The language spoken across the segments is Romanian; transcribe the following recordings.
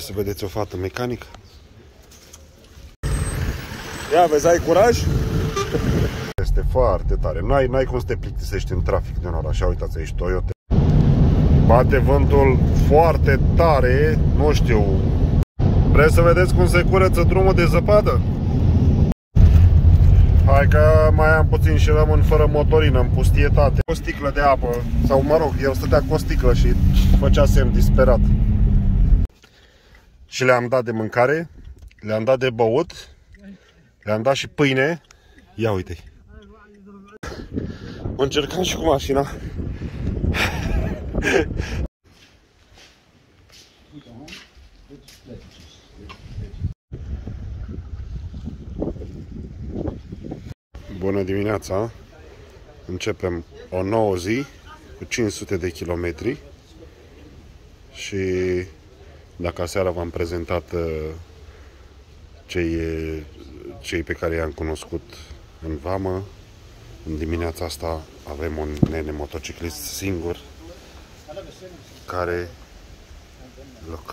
Vreți să vedeți o fată mecanică? Ia vezi, ai curaj? Este foarte tare. N-ai cum să te plictisești în trafic din oraș. Așa, uitați, aici Toyota. Bate vântul foarte tare. Nu știu. Vreți să vedeți cum se curăță drumul de zăpadă? Hai că mai am puțin și rămân fără motorină, în pustietate. O sticlă de apă, sau mă rog, el stătea cu o sticlă și făcea semn disperat. Și le-am dat de mâncare, le-am dat de băut, le-am dat și pâine. Ia uite-i. Încercam și cu mașina. Bună dimineața! Începem o nouă zi cu 500 de kilometri și dacă aseară v-am prezentat cei pe care i-am cunoscut în vamă, în dimineața asta avem un nene motociclist singur care, loc,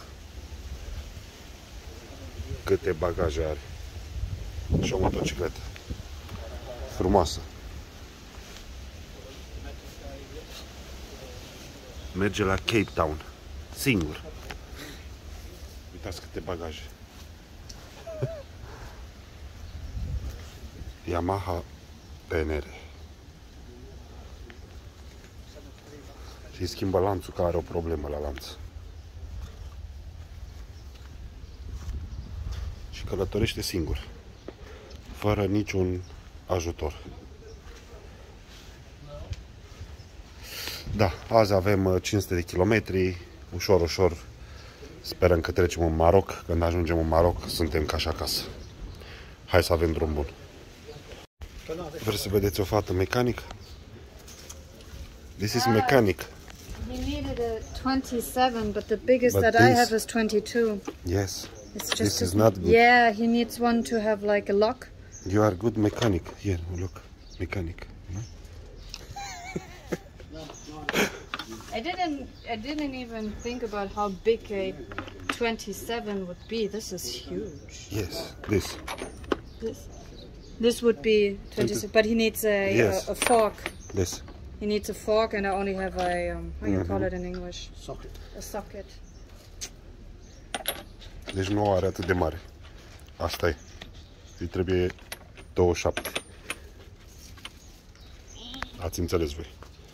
câte bagaje are și o motocicletă frumoasă. Merge la Cape Town singur. Uitați câte bagaje. Yamaha PNR. Și îi schimbă lanțul, că are o problemă la lanț. Și călătorește singur, fără niciun ajutor. Da, azi avem 500 de kilometri, ușor, ușor. Sperăm că trecem în Maroc. Când ajungem în Maroc, suntem ca și acasă. Hai să avem drum bun. Vreți să vedeți o fată mecanică? This is mechanic. He needed a 27, but the biggest that I have is 22. Yes. It's just this is not good. Yeah, he needs one to have like a lock. You are good mechanic. Here, look, mechanic. I didn't even think about how big a 27 would be. This is huge. Yes, This would be 27, but he needs a fork. This. He needs a fork, and I only have a how you call it in English? Socket. A socket. Deci nu are atât de mare. Asta e. Îi trebuie 27. Ați înțeles voi.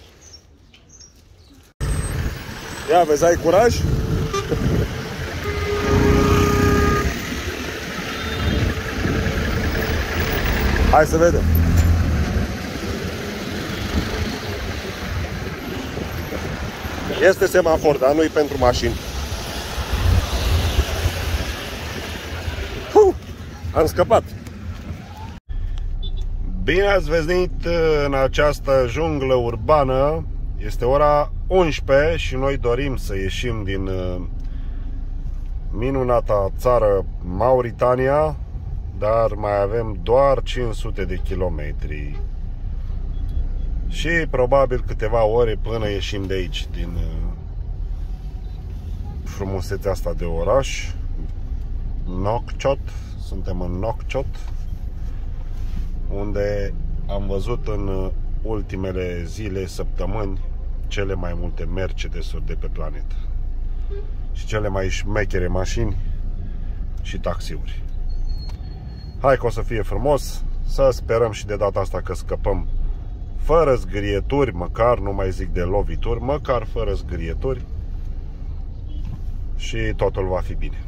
Ia vezi, ai curaj? Hai să vedem. Este semafor, dar nu-i pentru mașini. Am scăpat. Bine ați venit în această junglă urbană. Este ora 11 și noi dorim să ieșim din minunata țară Mauritania, dar mai avem doar 500 de kilometri și probabil câteva ore până ieșim de aici, din frumusețea asta de oraș. Nouakchott. Suntem în Nouakchott, unde am văzut în ultimele zile, săptămâni, cele mai multe Mercedes-uri de pe planetă și cele mai șmechere mașini și taxiuri. Hai că o să fie frumos, să sperăm și de data asta că scăpăm fără zgârieturi, măcar, nu mai zic de lovituri, măcar fără zgârieturi, și totul va fi bine.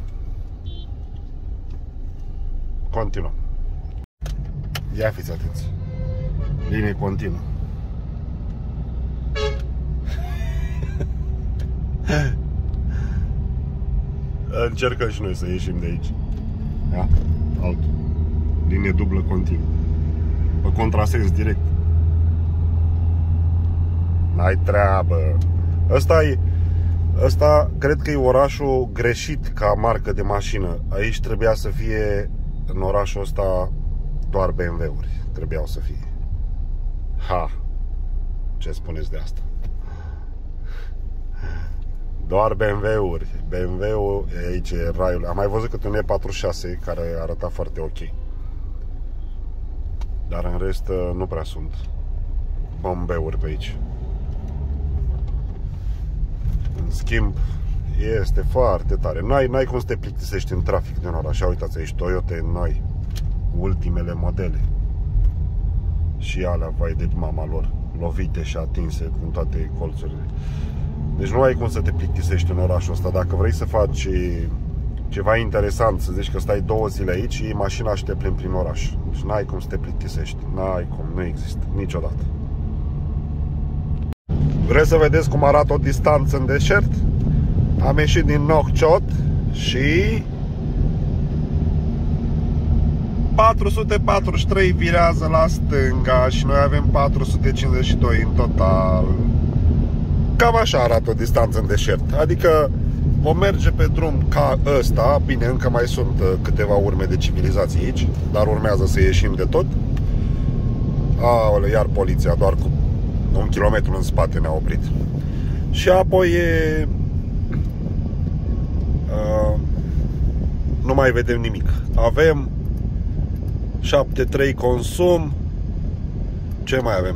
Continuăm. Ia fiți atenți. Linie continuă. Încercăm și noi să ieșim de aici. Ia, alt. Linie dublă continuă. Pe contrasens direct. N-ai treabă. Ăsta cred că e orașul greșit ca marcă de mașină. Aici trebuia să fie, în orașul ăsta, doar BMW-uri trebuiau să fie. Ha! Ce spuneți de asta? Doar BMW-uri. BMW-ul aici e raiul. Am mai văzut cât un E46 care arăta foarte ok. Dar în rest nu prea sunt bombeuri pe aici. În schimb, este foarte tare. N-ai cum să te plictisești în trafic din oraș. Uitați aici, Toyota noi, ultimele modele. Și alea, vai de mama lor, lovite și atinse în toate colțurile. Deci nu ai cum să te plictisești în orașul ăsta. Dacă vrei să faci ceva interesant, să zici că stai 2 zile aici, iei mașina și te plimbi prin oraș. Deci n-ai cum să te plictisești. N-ai cum, nu există, niciodată. Vreți să vedeți cum arată o distanță în deșert? Am ieșit din Nouakchott și 443 virează la stânga și noi avem 452 în total. Cam așa arată o distanță în deșert. Adică vom merge pe drum ca ăsta. Bine, încă mai sunt câteva urme de civilizație aici, dar urmează să ieșim de tot. Aoleu, iar poliția, doar cu 1 kilometru în spate ne-a oprit. Și apoi nu mai vedem nimic. Avem 7,3 consum. Ce mai avem?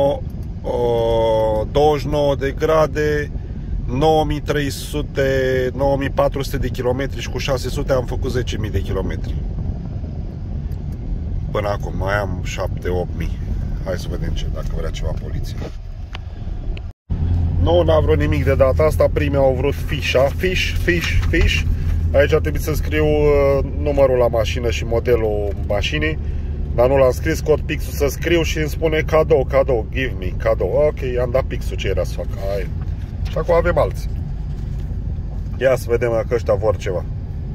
29 de grade, 9400 de kilometri și cu 600 am făcut 10.000 de kilometri. Până acum mai am 7-8.000. Hai să vedem dacă vrea ceva poliția. Nu, n-a vrut nimic de data asta. Primii au vrut fișa. Fiș. Aici a trebuit să scriu numărul la mașină și modelul mașinii, dar nu l-am scris, scot pixul să scriu și îmi spune cadou, give me, cadou. Ok, i-am dat pixul ce era să fac. Hai. Și acum avem alții. Ia să vedem dacă ăștia vor ceva.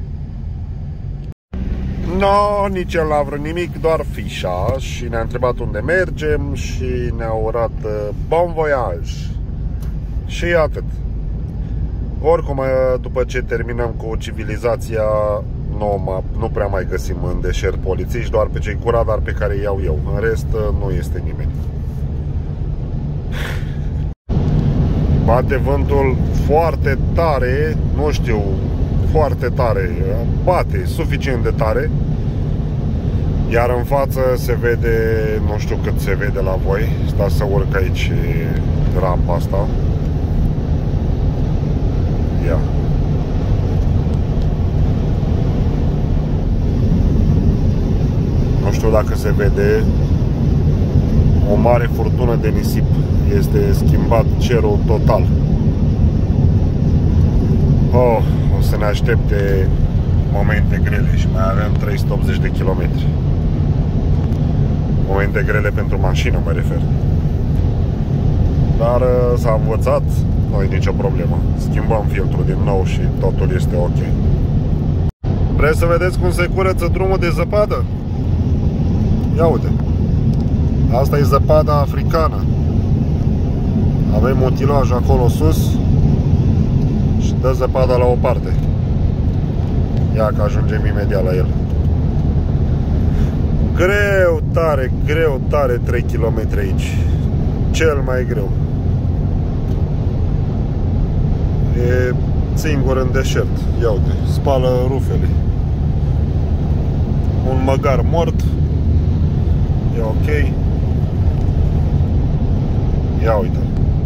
No, nici el n-a vrut nimic, doar fișa. Și ne-a întrebat unde mergem și ne-a urat bon voyage. Și atât. Oricum, după ce terminăm cu civilizația, nu prea mai găsim în deșert polițiști, doar pe cei cu radar pe care îi iau eu. În rest, nu este nimeni. Bate vântul foarte tare, nu știu, foarte tare. Bate suficient de tare. Iar în față se vede, nu știu cât se vede la voi. Stați să urc aici rampa asta. Ia. Nu știu dacă se vede o mare furtună de nisip. Este schimbat cerul total. O să ne aștepte momente grele și mai avem 380 de kilometri. Momente grele pentru mașină, mă refer. Dar s-a învățat, nu e nicio problemă. Schimbăm filtrul din nou și totul este ok. Vreți să vedeți cum se curăță drumul de zăpadă? Ia uite. Asta e zăpada africană. Avem utilaj acolo sus și dă zăpada la o parte. Ia că ajungem imediat la el. Greu tare 3 km aici. Cel mai greu. E singur în deșert. Ia uite, spală rufele. Un măgar mort. E ok. Ia uite.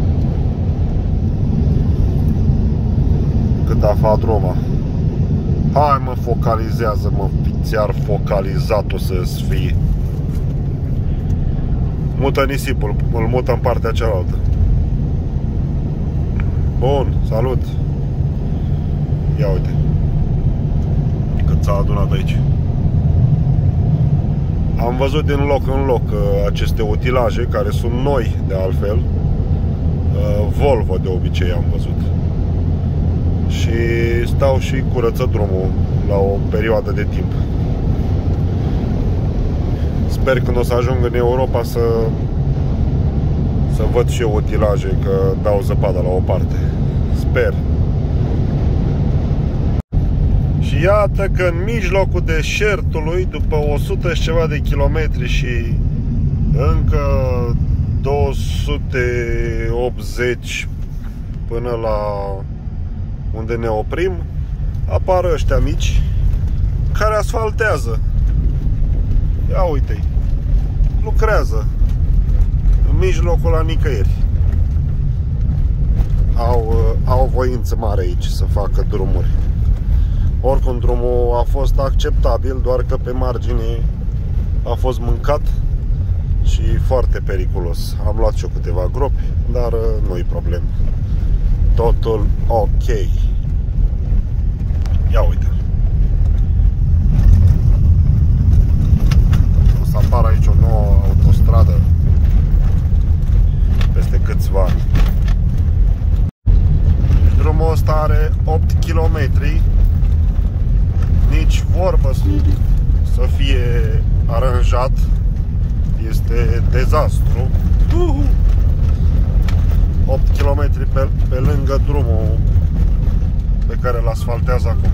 Cât a făcut Roma. Hai mă, focalizează-mă. Ți-ar focalizat-o să-ți fie. Mută nisipul. Îl mută în partea cealaltă. Bun, salut. Ia uite cât s-a adunat aici. Am văzut din loc în loc aceste utilaje, care sunt noi de altfel. Volvo de obicei am văzut. Și stau și curăță drumul la o perioadă de timp. Sper când o să ajung în Europa să văd și eu utilaje, că dau zăpada la o parte. Sper. Și iată că în mijlocul deșertului, după 100 și ceva de kilometri și încă 280 până la unde ne oprim, apar ăștia mici care asfaltează. Ia uite-i, lucrează în mijlocul la nicăieri. Au voință mare aici să facă drumuri. Oricum drumul a fost acceptabil, doar că pe margine a fost mâncat și foarte periculos. Am luat și eu câteva gropi, dar nu-i problemă. Totul ok. Ia uite. O să apară aici o nouă autostradă peste câțiva ani. Drumul ăsta are 8 km. Nici vorbă să fie aranjat. Este dezastru. 8 km pe lângă drumul pe care îl asfaltează acum.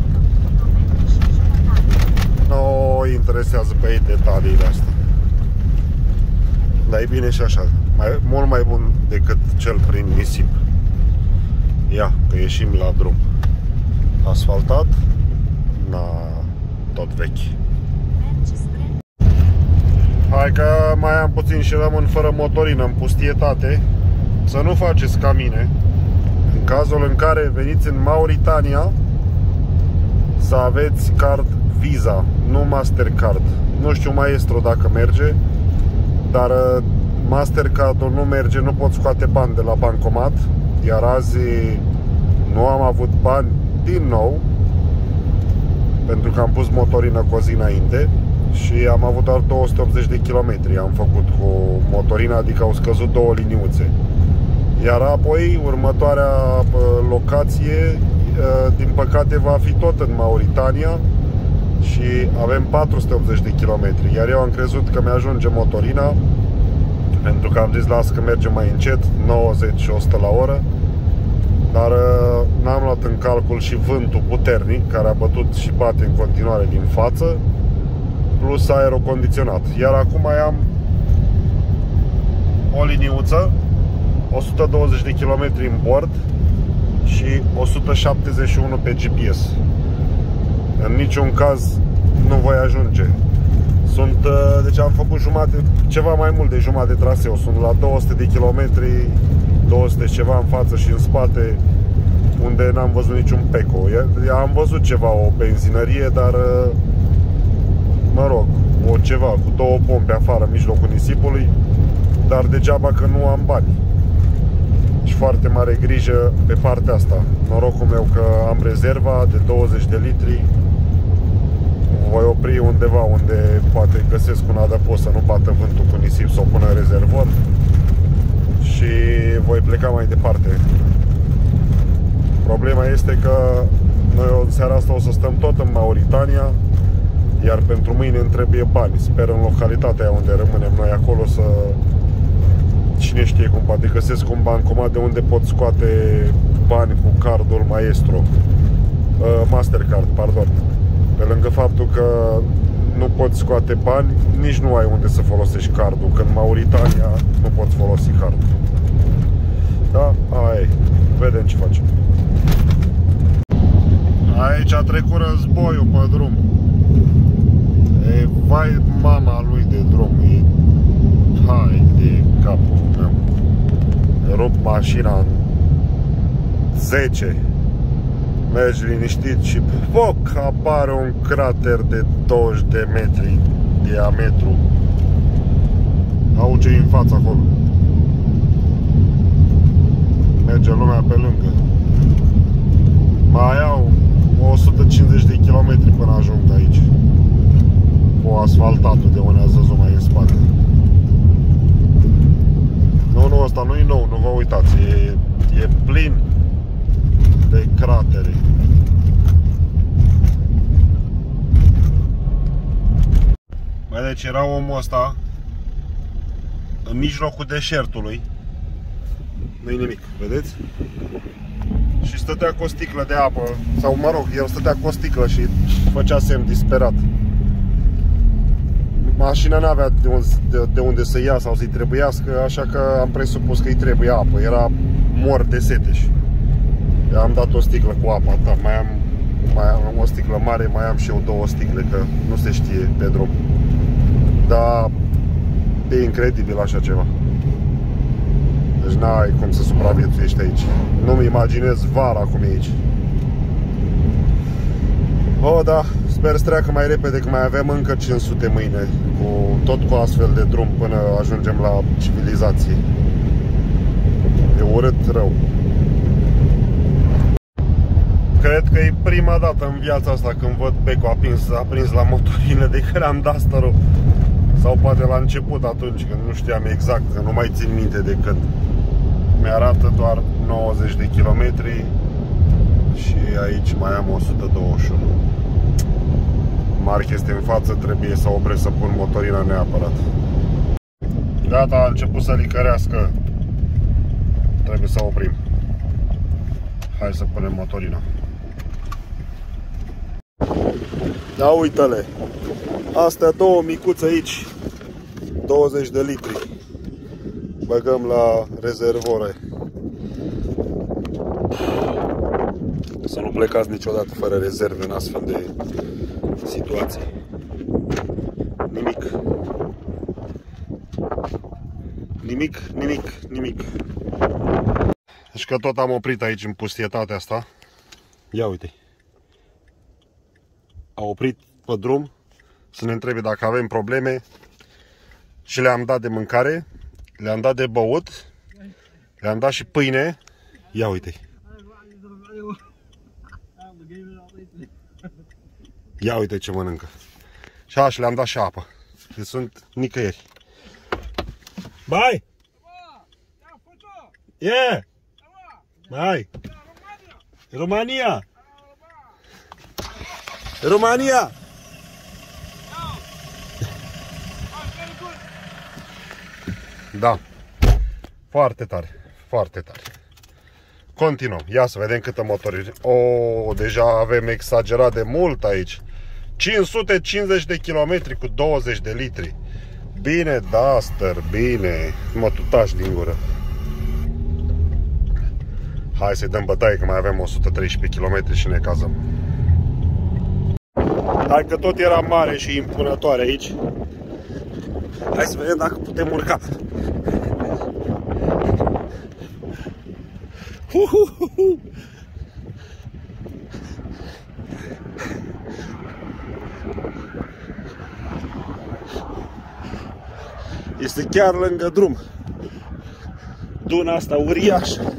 Nu interesează pe ei detaliile astea. Dar e bine și așa. Mult mai bun decât cel prin nisip. Ia, că ieșim la drum asfaltat. Tot vechi. Hai că mai am puțin și rămân fără motorină în pustietate. Să nu faceți ca mine. În cazul în care veniți în Mauritania, să aveți card Visa, nu Mastercard. Nu știu maestru dacă merge, dar Mastercard-ul nu merge, nu pot scoate bani de la bancomat. Iar azi nu am avut bani din nou, pentru că am pus motorină cu o zi înainte și am avut doar 280 de kilometri am făcut cu motorina, adică au scăzut 2 liniuțe. Iar apoi următoarea locație, din păcate, va fi tot în Mauritania și avem 480 de kilometri. Iar eu am crezut că mi-ajunge motorina, pentru că am zis las că merge mai încet, 90 și 100 la oră. Dar n-am luat în calcul și vântul puternic care a bătut și bate în continuare din față, plus aerocondiționat. Iar acum mai am o liniuță, 120 de km în bord și 171 pe GPS. În niciun caz nu voi ajunge. Deci am făcut ceva mai mult de jumătate de traseu. Sunt la 200 de km, 200 ceva în față și în spate, unde n-am văzut niciun peco. Am văzut ceva, o benzinărie, dar mă rog, ceva cu 2 pompe afară în mijlocul nisipului, dar degeaba că nu am bani. Și foarte mare grijă pe partea asta. Norocul meu că am rezerva de 20 de litri. Voi opri undeva unde poate găsesc un adăpost să nu bată vântul cu nisip, să o pun în rezervor și voi pleca mai departe. Problema este că noi în seara asta o să stăm tot în Mauritania, iar pentru mâine îmi trebuie bani. Sper în localitatea unde rămânem noi acolo să... Cine știe cum, poate găsesc un bancomat de unde pot scoate bani cu cardul Maestro, Mastercard, pardon. Pe lângă faptul că nu poți scoate bani, nici nu ai unde să folosești cardul, că în Mauritania nu poți folosi cardul. Da? Aia e. Vedem ce facem. Aici a trecut războiul pe drum. E, vai mama lui de drum. E... Hai de capul meu. Rup mașina în 10. Mergi liniștit și foc, apare un crater de 20 de metri diametru. Au ce în fața acolo. Merge lumea pe lângă. Mai au 150 de kilometri până ajung aici, cu asfaltatul de unde ați văzut mai în spate. Nu, ăsta nu e nou, nu vă uitați, e plin de cratere. Băi, deci era omul ăsta în mijlocul deșertului. Nu-i nimic, vedeți? Și stătea cu o sticlă de apă, sau mă rog, el stătea cu o sticlă și făcea semn disperat. Mașina n-avea de unde să ia sau să-i trebuiască, așa că am presupus că îi trebuie apă. Era mort de sete. I-am dat o sticlă cu apa ta, mai am o sticlă mare, mai am și eu 2 sticle, că nu se știe pe drum. Dar e incredibil așa ceva. Deci n-ai cum să supraviețuiești aici. Nu-mi imaginez vara cum e aici. Oh, da, sper să treacă mai repede, că mai avem încă 500 mâine, tot cu astfel de drum până ajungem la civilizație. E urât rău. Cred că e prima dată în viața asta când văd becul aprins la motorină de Grand Duster-ul. Sau poate la început, atunci când nu știam exact, că nu mai țin minte de când. Mi-arată doar 90 de kilometri și aici mai am 121. Marc este în față, trebuie să opresc să pun motorina neapărat. Gata, a început să licărească. Trebuie să oprim. Hai să punem motorina. Ia uite-le. Astea două micuțe aici, 20 de litri. Băgăm la rezervore. Să nu plecați niciodată fără rezerve în astfel de situații. Nimic. Nimic, nimic, nimic. Deci că tot am oprit aici în pustietatea asta. Ia uite. A oprit pe drum să ne întrebe dacă avem probleme și le-am dat de mâncare, le-am dat de băut, le-am dat și pâine. Ia uite. Ia uite ce mănâncă. Și așa le-am dat și apă. Deci sunt nicăieri. Bye! Yeah! Bye! România! România! Da. Foarte tare. Foarte tare. Continuăm. Ia să vedem câtă motori. Oh, deja avem exagerat de mult aici. 550 de kilometri cu 20 de litri. Bine, Duster, bine. Mă tutași din gură. Hai să-i dăm bătaie că mai avem 113 km și ne cazăm. Hai că tot era mare și impunătoare aici. Hai să vedem dacă putem urca. Este chiar lângă drum. Duna asta uriașă.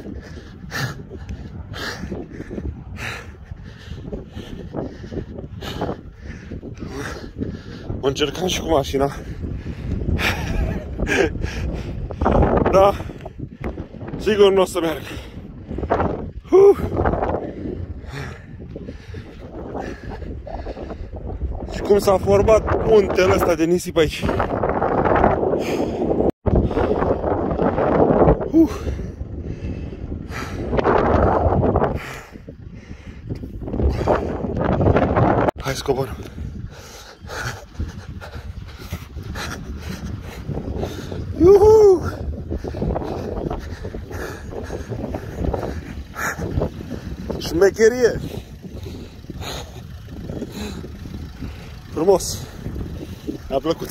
O încercam și cu mașina. Da, sigur nu o să meargă. Și cum s-a format muntele ăsta de nisip aici. Hai să coborăm. Iuhu! Șmecherie! Frumos! Mi-a plăcut!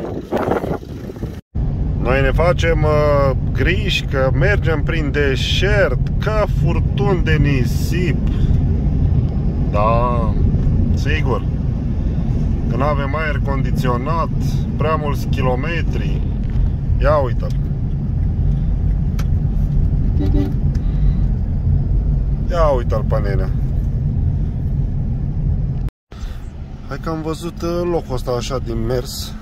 Noi ne facem griji că mergem prin deșert, ca furtuni de nisip. Da, sigur. Că nu avem aer condiționat, prea mulți kilometri. Ia uite-l. Ia uite-l pe nenea. Hai că am văzut locul ăsta așa din mers.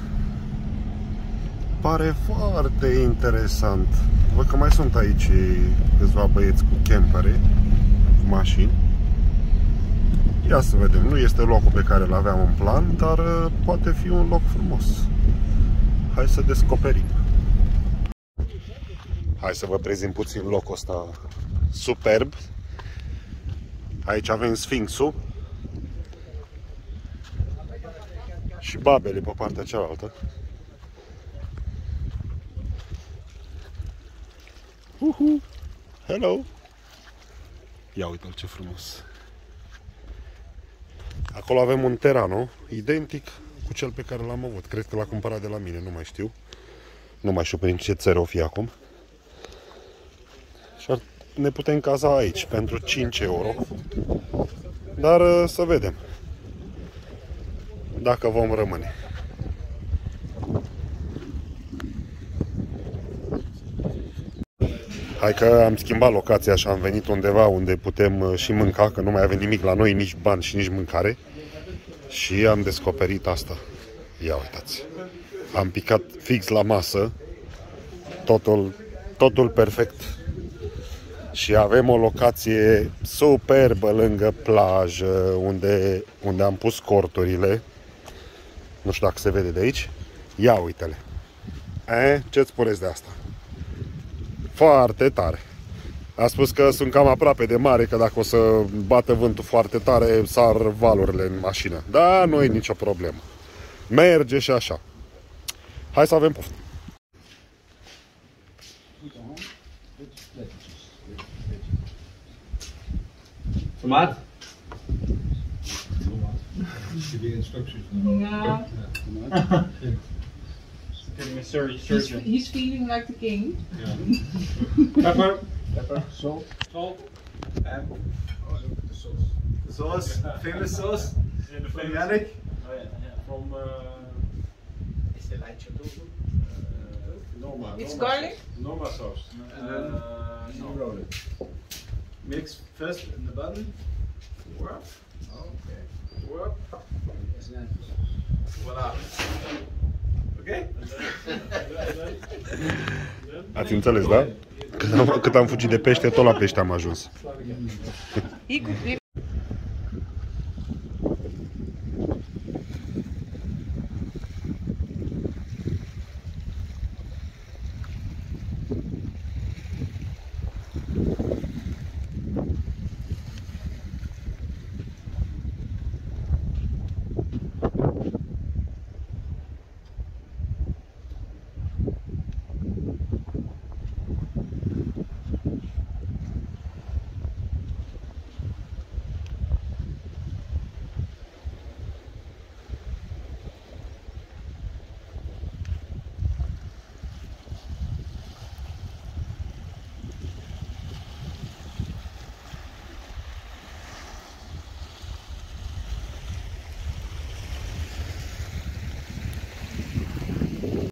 Pare foarte interesant. Văd că mai sunt aici câțiva băieți cu campere, cu mașini. Ia să vedem. Nu este locul pe care îl aveam în plan, dar poate fi un loc frumos. Hai să descoperim. Hai să vă prezint puțin locul ăsta superb. Aici avem Sfinxul și babele pe partea cealaltă. Hello! Ia uite-l ce frumos. Acolo avem un Terrano, identic cu cel pe care l-am avut. Cred că l-a cumpărat de la mine, nu mai știu. Nu mai știu prin ce țări o fi acum. Și ne putem caza aici pentru 5 euro. Dar să vedem dacă vom rămâne. Hai că am schimbat locația și am venit undeva unde putem și mânca, că nu mai avem nimic la noi, nici bani și nici mâncare. Și am descoperit asta. Ia uitați. Am picat fix la masă. Totul perfect. Și avem o locație superbă lângă plajă, unde am pus corturile. Nu știu dacă se vede de aici. Ia uite-le. Ce-ți spuneți de asta? Foarte tare. A spus că sunt cam aproape de mare, că dacă o să bată vântul foarte tare, sar valurile în mașină. Da, nu e nicio problemă. Merge și așa. Hai să avem poftă. Tomaat? No. Surgeon. He's feeling like the king. Pepper. Salt. And The sauce. the sauce. Famous sauce. From Yannick. From Is the light Norma. It's garlic? Norma sauce. and then You roll it. mix first in the button. Whoop. Okay. Whoop. Voila. Okay? Ați înțeles, da? Cât am fugit de pește, tot la pește am ajuns. He